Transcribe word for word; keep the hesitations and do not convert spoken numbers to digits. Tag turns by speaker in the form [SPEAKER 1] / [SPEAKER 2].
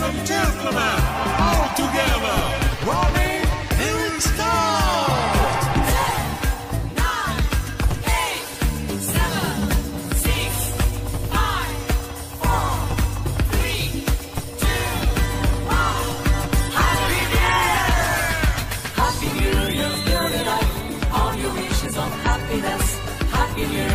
[SPEAKER 1] and gentlemen, all together, rolling, here it starts!
[SPEAKER 2] ten, nine, eight, seven, six, five, four, three, two, one. Happy New Year! Happy New Year, build it up. All your wishes of happiness. Happy New Year.